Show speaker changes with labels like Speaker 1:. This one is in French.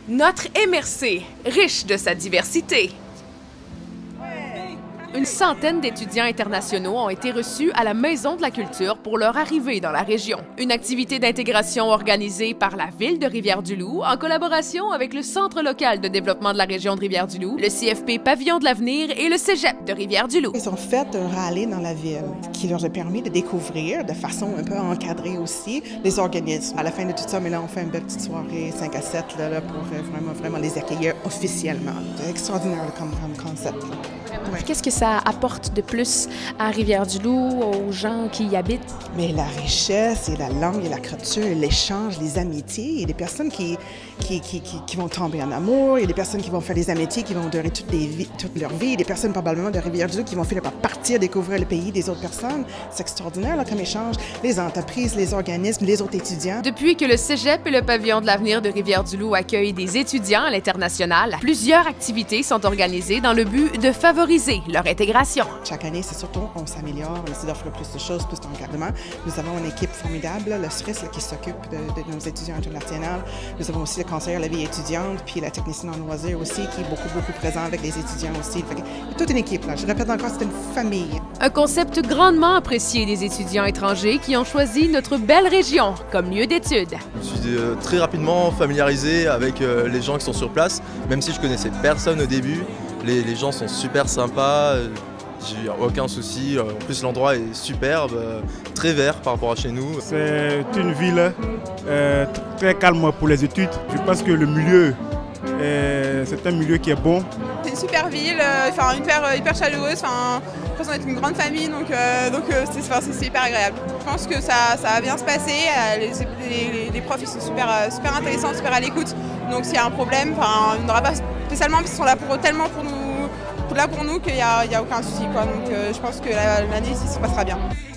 Speaker 1: Notre MRC, riche de sa diversité. Une centaine d'étudiants internationaux ont été reçus à la Maison de la Culture pour leur arrivée dans la région. Une activité d'intégration organisée par la Ville de Rivière-du-Loup en collaboration avec le Centre local de développement de la région de Rivière-du-Loup, le CFP Pavillon de l'Avenir et le Cégep de Rivière-du-Loup.
Speaker 2: Ils ont fait un rallye dans la ville qui leur a permis de découvrir de façon un peu encadrée aussi les organismes. À la fin de tout ça, mais là, on fait une belle petite soirée 5 à 7 là, pour vraiment les accueillir officiellement. C'est extraordinaire comme concept.
Speaker 3: Ouais. Qu'est-ce que ça apporte de plus à Rivière-du-Loup, aux gens qui y habitent?
Speaker 2: Mais la richesse et la langue et la culture, l'échange, les amitiés. Il y a des personnes qui vont tomber en amour, il y a des personnes qui vont faire des amitiés qui vont durer toute leur vie, il y a des personnes probablement de Rivière-du-Loup qui vont finir par partir découvrir le pays des autres personnes. C'est extraordinaire là, comme échange. Les entreprises, les organismes, les autres étudiants.
Speaker 1: Depuis que le Cégep et le Pavillon de l'Avenir de Rivière-du-Loup accueillent des étudiants à l'international, plusieurs activités sont organisées dans le but de favoriser leur intégration.
Speaker 2: Chaque année, c'est surtout on s'améliore, on essaie d'offrir plus de choses, plus d'encadrement. Nous avons une équipe formidable, le SRIS, qui s'occupe de nos étudiants internationaux. Nous avons aussi le conseiller à la vie étudiante, puis la technicienne en loisirs aussi, qui est beaucoup présent avec les étudiants aussi. Il y a toute une équipe, là. Je répète encore, c'est une famille.
Speaker 1: Un concept grandement apprécié des étudiants étrangers qui ont choisi notre belle région comme lieu d'études.
Speaker 4: Je suis très rapidement familiarisé avec les gens qui sont sur place, même si je connaissais personne au début. Les gens sont super sympas, j'ai aucun souci. En plus, l'endroit est superbe, très vert par rapport à chez nous.
Speaker 5: C'est une ville très calme pour les études. Je pense que le milieu, c'est un milieu qui est bon.
Speaker 6: C'est une super ville, hyper chaleureuse. Je pense qu'on est une grande famille, donc c'est hyper agréable. Je pense que ça va bien se passer. Les profs ils sont super intéressants, super à l'écoute. Donc s'il y a un problème, on n'aura pas spécialement parce qu'ils sont là tellement pour nous qu'il n'y a aucun souci. Donc je pense que l'année ici se passera bien.